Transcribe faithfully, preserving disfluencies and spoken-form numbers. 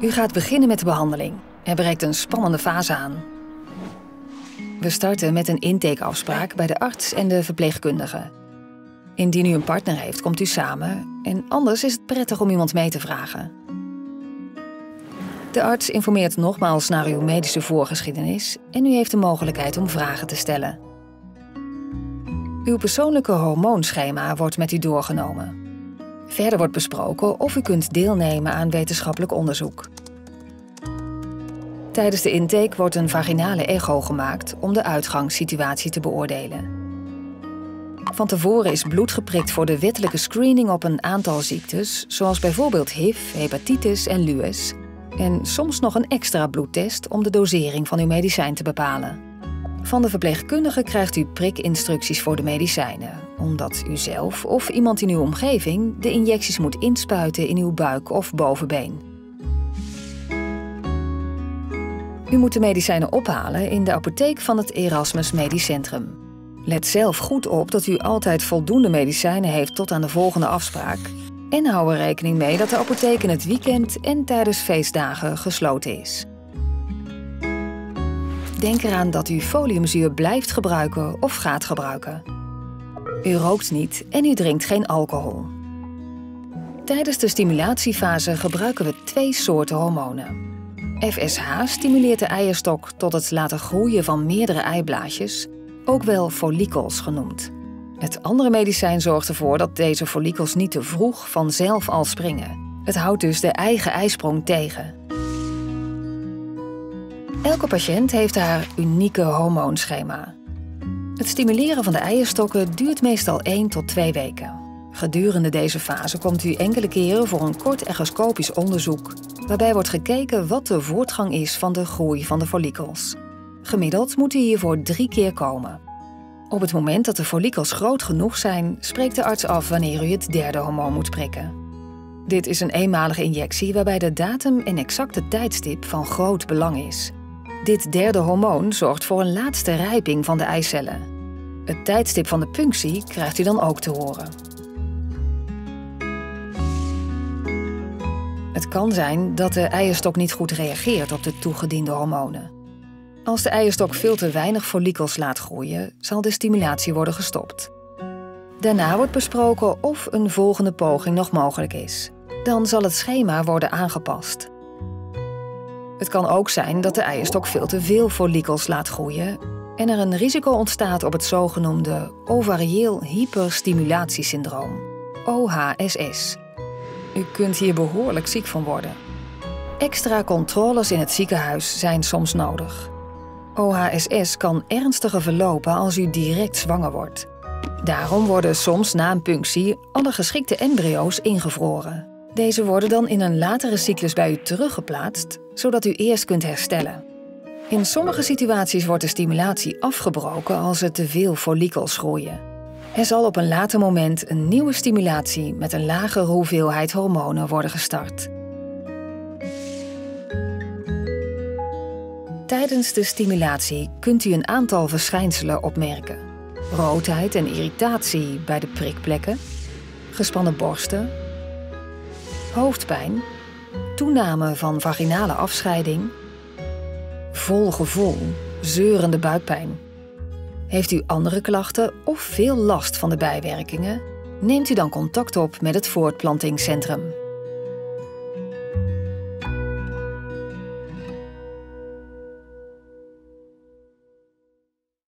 U gaat beginnen met de behandeling. Er breekt een spannende fase aan. We starten met een intakeafspraak bij de arts en de verpleegkundige. Indien u een partner heeft, komt u samen en anders is het prettig om iemand mee te vragen. De arts informeert nogmaals naar uw medische voorgeschiedenis en u heeft de mogelijkheid om vragen te stellen. Uw persoonlijke hormoonschema wordt met u doorgenomen. Verder wordt besproken of u kunt deelnemen aan wetenschappelijk onderzoek. Tijdens de intake wordt een vaginale echo gemaakt om de uitgangssituatie te beoordelen. Van tevoren is bloed geprikt voor de wettelijke screening op een aantal ziektes, zoals bijvoorbeeld H I V, hepatitis en lues, en soms nog een extra bloedtest om de dosering van uw medicijn te bepalen. Van de verpleegkundige krijgt u prikinstructies voor de medicijnen, omdat u zelf of iemand in uw omgeving de injecties moet inspuiten in uw buik of bovenbeen. U moet de medicijnen ophalen in de apotheek van het Erasmus Medisch Centrum. Let zelf goed op dat u altijd voldoende medicijnen heeft tot aan de volgende afspraak. En hou er rekening mee dat de apotheek in het weekend en tijdens feestdagen gesloten is. Denk eraan dat u foliumzuur blijft gebruiken of gaat gebruiken. U rookt niet en u drinkt geen alcohol. Tijdens de stimulatiefase gebruiken we twee soorten hormonen. F S H stimuleert de eierstok tot het laten groeien van meerdere eiblaasjes, ook wel follicels genoemd. Het andere medicijn zorgt ervoor dat deze follicels niet te vroeg vanzelf al springen. Het houdt dus de eigen eisprong tegen. Elke patiënt heeft haar unieke hormoonschema. Het stimuleren van de eierstokken duurt meestal één tot twee weken. Gedurende deze fase komt u enkele keren voor een kort echoscopisch onderzoek, waarbij wordt gekeken wat de voortgang is van de groei van de follicels. Gemiddeld moet u hiervoor drie keer komen. Op het moment dat de follicels groot genoeg zijn, spreekt de arts af wanneer u het derde hormoon moet prikken. Dit is een eenmalige injectie waarbij de datum en exacte tijdstip van groot belang is. Dit derde hormoon zorgt voor een laatste rijping van de eicellen. Het tijdstip van de punctie krijgt u dan ook te horen. Het kan zijn dat de eierstok niet goed reageert op de toegediende hormonen. Als de eierstok veel te weinig follicels laat groeien, zal de stimulatie worden gestopt. Daarna wordt besproken of een volgende poging nog mogelijk is. Dan zal het schema worden aangepast. Het kan ook zijn dat de eierstok veel te veel follicels laat groeien en er een risico ontstaat op het zogenoemde ovarieel hyperstimulatiesyndroom, O H S S. U kunt hier behoorlijk ziek van worden. Extra controles in het ziekenhuis zijn soms nodig. O H S S kan ernstiger verlopen als u direct zwanger wordt. Daarom worden soms na een punctie alle geschikte embryo's ingevroren. Deze worden dan in een latere cyclus bij u teruggeplaatst, zodat u eerst kunt herstellen. In sommige situaties wordt de stimulatie afgebroken als er te veel follicels groeien. Er zal op een later moment een nieuwe stimulatie met een lagere hoeveelheid hormonen worden gestart. Tijdens de stimulatie kunt u een aantal verschijnselen opmerken. Roodheid en irritatie bij de prikplekken, gespannen borsten, hoofdpijn, toename van vaginale afscheiding, vol gevoel, zeurende buikpijn. Heeft u andere klachten of veel last van de bijwerkingen? Neemt u dan contact op met het voortplantingscentrum.